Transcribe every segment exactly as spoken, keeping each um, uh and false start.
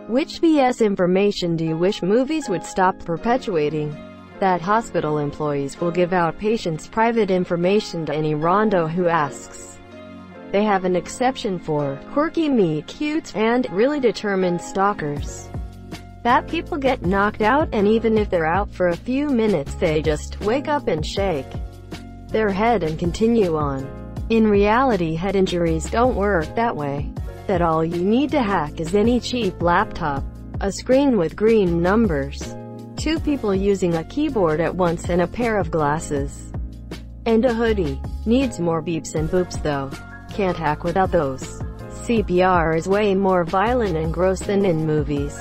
Which B S information do you wish movies would stop perpetuating? That hospital employees will give out patients' private information to any rando who asks. They have an exception for quirky meet-cutes and really determined stalkers. That people get knocked out, and even if they're out for a few minutes they just wake up and shake their head and continue on. In reality, head injuries don't work that way. That all you need to hack is any cheap laptop, a screen with green numbers, two people using a keyboard at once, and a pair of glasses, and a hoodie. Needs more beeps and boops though. Can't hack without those. C P R is way more violent and gross than in movies.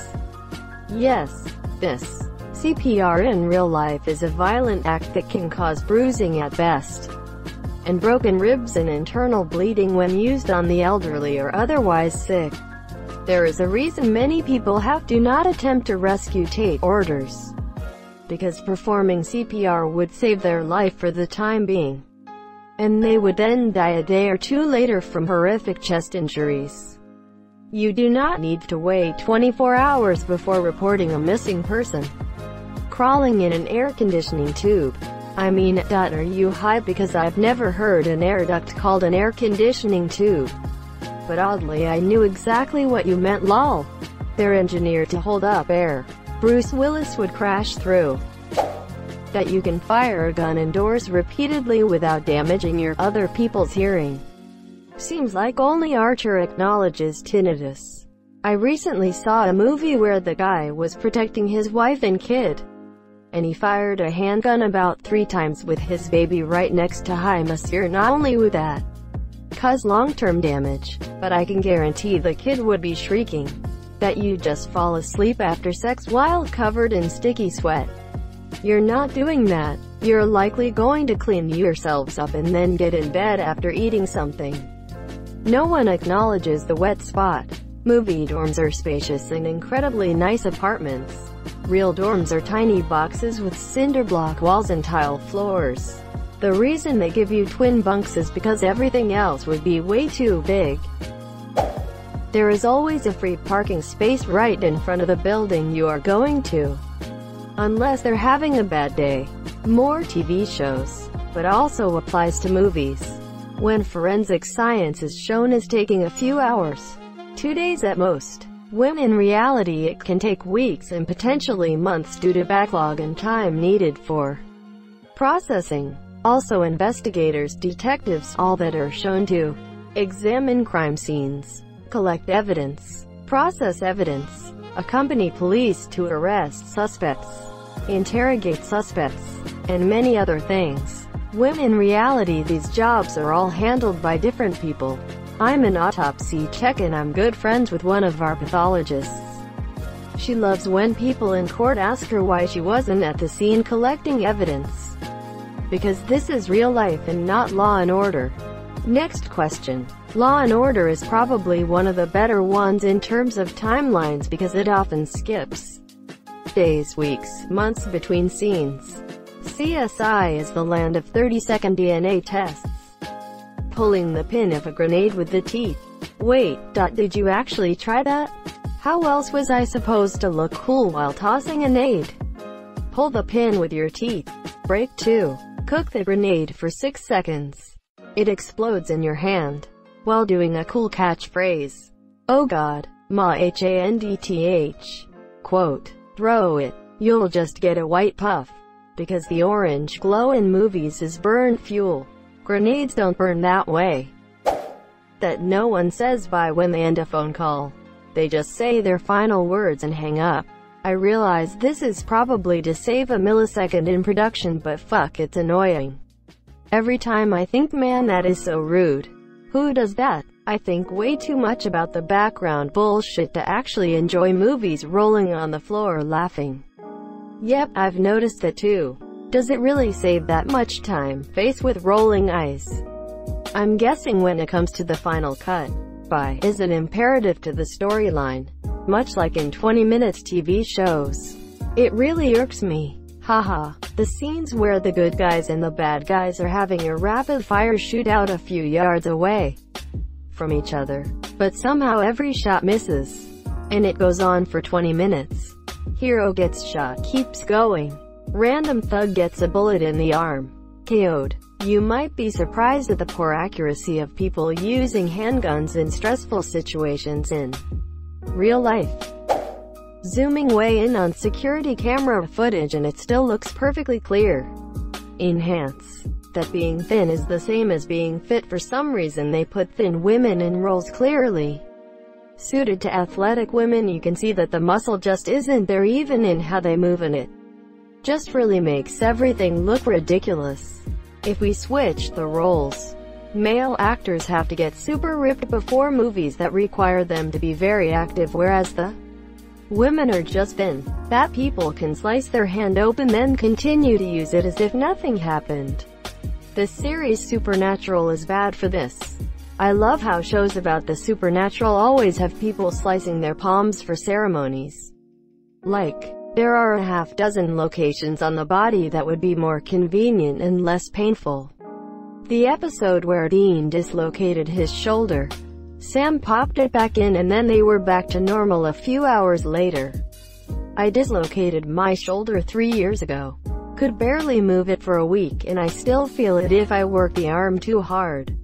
Yes, this C P R in real life is a violent act that can cause bruising at best, and broken ribs and internal bleeding when used on the elderly or otherwise sick. There is a reason many people have do not attempt to rescue take orders, because performing C P R would save their life for the time being, and they would then die a day or two later from horrific chest injuries. You do not need to wait twenty-four hours before reporting a missing person crawling in an air conditioning tube. I mean, are you high? Because I've never heard an air duct called an air conditioning tube. But oddly I knew exactly what you meant, lol. They're engineered to hold up air. Bruce Willis would crash through. That you can fire a gun indoors repeatedly without damaging your other people's hearing. Seems like only Archer acknowledges tinnitus. I recently saw a movie where the guy was protecting his wife and kid, and he fired a handgun about three times with his baby right next to him. Monsieur, not only would that cause long-term damage, but I can guarantee the kid would be shrieking that you just fall asleep after sex while covered in sticky sweat. You're not doing that. You're likely going to clean yourselves up and then get in bed after eating something. No one acknowledges the wet spot. Movie dorms are spacious and incredibly nice apartments. Real dorms are tiny boxes with cinder block walls and tile floors. The reason they give you twin bunks is because everything else would be way too big. There is always a free parking space right in front of the building you are going to, unless they're having a bad day. More T V shows, but also applies to movies. When forensic science is shown as taking a few hours, two days at most, when in reality it can take weeks and potentially months due to backlog and time needed for processing. Also investigators, detectives, all that are shown to examine crime scenes, collect evidence, process evidence, accompany police to arrest suspects, interrogate suspects, and many other things. When in reality these jobs are all handled by different people. I'm an autopsy tech and I'm good friends with one of our pathologists. She loves when people in court ask her why she wasn't at the scene collecting evidence, because this is real life and not Law and Order. Next question. Law and Order is probably one of the better ones in terms of timelines because it often skips days, weeks, months between scenes. C S I is the land of thirty second D N A tests. Pulling the pin of a grenade with the teeth. Wait, did you actually try that? How else was I supposed to look cool while tossing a nade? Pull the pin with your teeth. Break two. Cook the grenade for six seconds. It explodes in your hand, while doing a cool catchphrase. Oh god, ma handth. Quote, throw it. You'll just get a white puff, because the orange glow in movies is burned fuel. Grenades don't burn that way. That no one says bye when they end a phone call. They just say their final words and hang up. I realize this is probably to save a millisecond in production, but fuck, it's annoying. Every time I think, man, that is so rude. Who does that? I think way too much about the background bullshit to actually enjoy movies rolling on the floor laughing. Yep, I've noticed that too. Does it really save that much time, face with rolling eyes? I'm guessing when it comes to the final cut, bye is an imperative to the storyline, much like in twenty minutes T V shows. It really irks me. Haha. The scenes where the good guys and the bad guys are having a rapid-fire shootout a few yards away from each other, but somehow every shot misses. and it goes on for twenty minutes. Hero gets shot, keeps going. Random thug gets a bullet in the arm, K O'd. You might be surprised at the poor accuracy of people using handguns in stressful situations in real life. Zooming way in on security camera footage and it still looks perfectly clear. Enhance. That being thin is the same as being fit. For some reason they put thin women in roles clearly suited to athletic women. You can see that the muscle just isn't there, even in how they move, and it just really makes everything look ridiculous. If we switch the roles, male actors have to get super ripped before movies that require them to be very active, whereas the women are just thin that people can slice their hand open then continue to use it as if nothing happened. The series Supernatural is bad for this. I love how shows about the supernatural always have people slicing their palms for ceremonies. Like, there are a half dozen locations on the body that would be more convenient and less painful. The episode where Dean dislocated his shoulder, Sam popped it back in and then they were back to normal a few hours later. I dislocated my shoulder three years ago. Could barely move it for a week and I still feel it if I work the arm too hard.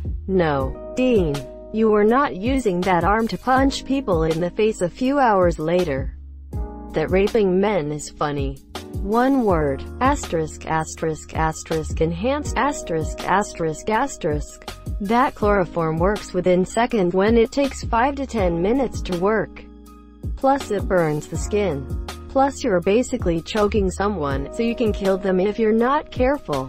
No, Dean, you were not using that arm to punch people in the face a few hours later. That raping men is funny. One word. Asterisk asterisk asterisk enhanced asterisk asterisk asterisk. That chloroform works within seconds when it takes five to ten minutes to work. Plus it burns the skin. Plus you're basically choking someone, so you can kill them if you're not careful.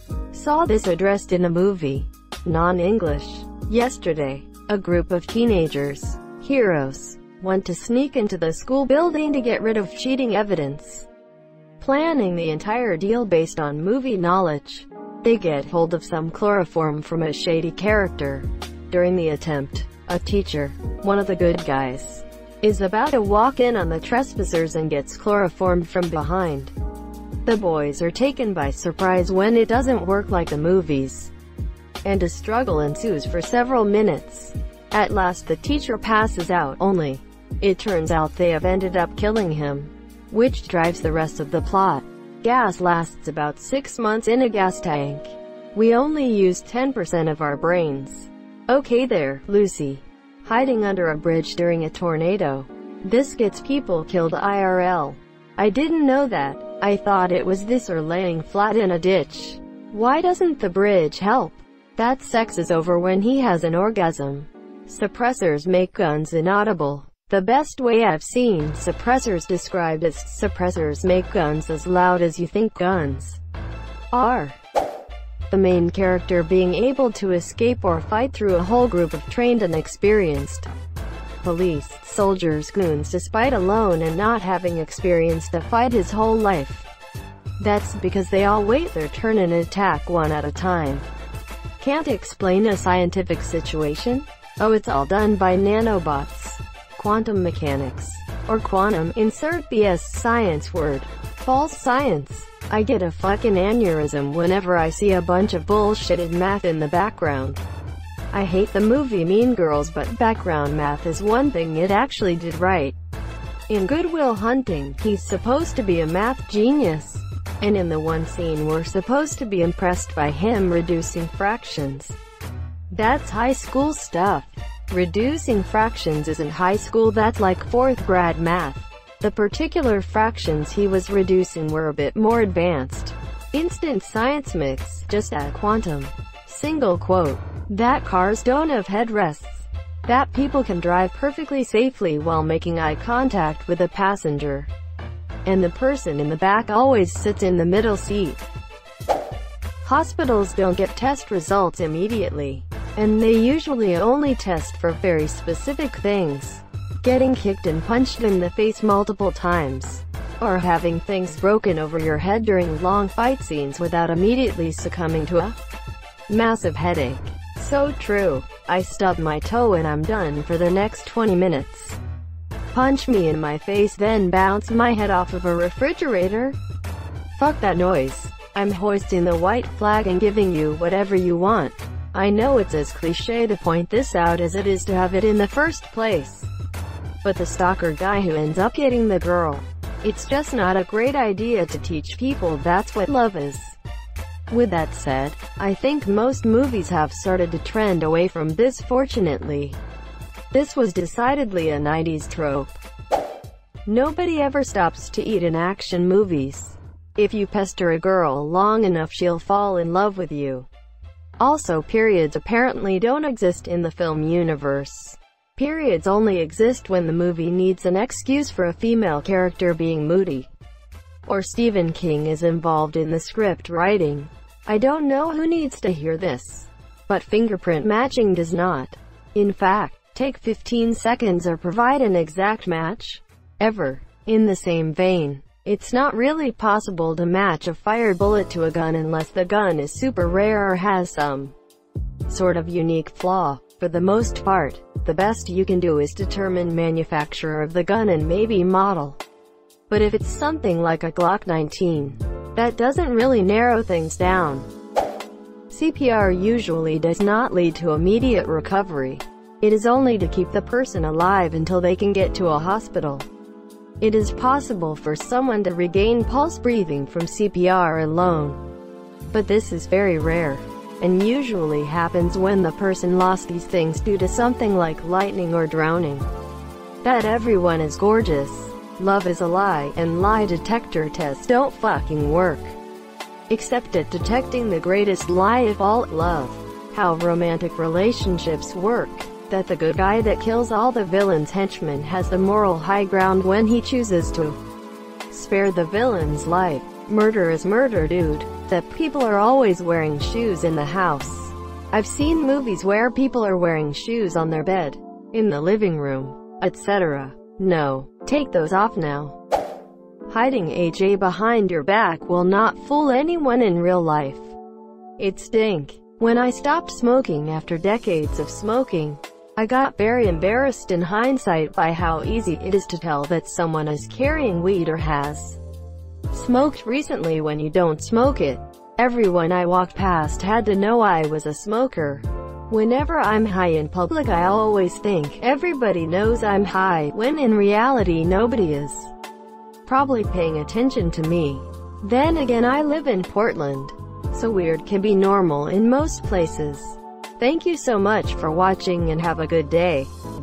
Saw this addressed in a movie. Non-English. Yesterday, a group of teenagers, heroes, want to sneak into the school building to get rid of cheating evidence. Planning the entire deal based on movie knowledge, they get hold of some chloroform from a shady character. During the attempt, a teacher, one of the good guys, is about to walk in on the trespassers and gets chloroformed from behind. The boys are taken by surprise when it doesn't work like the movies, and a struggle ensues for several minutes. At last the teacher passes out, only it turns out they have ended up killing him, which drives the rest of the plot. Gas lasts about six months in a gas tank. We only use ten percent of our brains. Okay there, Lucy. Hiding under a bridge during a tornado. This gets people killed I R L. I didn't know that. I thought it was this or laying flat in a ditch. Why doesn't the bridge help? That sex is over when he has an orgasm. Suppressors make guns inaudible. The best way I've seen suppressors described is, suppressors make guns as loud as you think guns are. The main character being able to escape or fight through a whole group of trained and experienced police, soldiers, goons, despite alone and not having experienced a fight his whole life. That's because they all wait their turn and attack one at a time. Can't explain a scientific situation? Oh, it's all done by nanobots. Quantum mechanics. Or quantum, insert B S science word. False science. I get a fucking aneurysm whenever I see a bunch of bullshitted math in the background. I hate the movie Mean Girls, but background math is one thing it actually did right. In Good Will Hunting, he's supposed to be a math genius. And in the one scene we're supposed to be impressed by him reducing fractions. That's high school stuff. Reducing fractions isn't high school, that's like fourth grade math. The particular fractions he was reducing were a bit more advanced. Instant science mix, just add quantum. Single quote. That cars don't have headrests. That people can drive perfectly safely while making eye contact with a passenger. And the person in the back always sits in the middle seat. Hospitals don't get test results immediately, and they usually only test for very specific things. Getting kicked and punched in the face multiple times, or having things broken over your head during long fight scenes without immediately succumbing to a massive headache. So true. I stub my toe and I'm done for the next twenty minutes. Punch me in my face then bounce my head off of a refrigerator? Fuck that noise. I'm hoisting the white flag and giving you whatever you want. I know it's as cliché to point this out as it is to have it in the first place. but the stalker guy who ends up getting the girl. It's just not a great idea to teach people that's what love is. With that said, I think most movies have started to trend away from this fortunately. This was decidedly a nineties trope. Nobody ever stops to eat in action movies. If you pester a girl long enough, she'll fall in love with you. Also, periods apparently don't exist in the film universe. Periods only exist when the movie needs an excuse for a female character being moody, or Stephen King is involved in the script writing. I don't know who needs to hear this, but fingerprint matching does not. In fact, take fifteen seconds or provide an exact match. Ever. In the same vein, it's not really possible to match a fired bullet to a gun unless the gun is super rare or has some sort of unique flaw. For the most part, the best you can do is determine manufacturer of the gun and maybe model. But if it's something like a Glock nineteen, that doesn't really narrow things down. C P R usually does not lead to immediate recovery. It is only to keep the person alive until they can get to a hospital. It is possible for someone to regain pulse breathing from C P R alone, but this is very rare, and usually happens when the person lost these things due to something like lightning or drowning. That everyone is gorgeous, love is a lie, and lie detector tests don't fucking work. Except at detecting the greatest lie of all, love. How romantic relationships work. That the good guy that kills all the villain's henchmen has the moral high ground when he chooses to spare the villain's life. Murder is murder, dude. That people are always wearing shoes in the house. I've seen movies where people are wearing shoes on their bed, in the living room, et cetera. No, take those off now. Hiding A J behind your back will not fool anyone in real life. It stink. When I stopped smoking after decades of smoking, I got very embarrassed in hindsight by how easy it is to tell that someone is carrying weed or has smoked recently when you don't smoke it. Everyone I walked past had to know I was a smoker. Whenever I'm high in public, I always think everybody knows I'm high, when in reality nobody is probably paying attention to me. Then again, I live in Portland, so weird can be normal in most places. Thank you so much for watching and have a good day.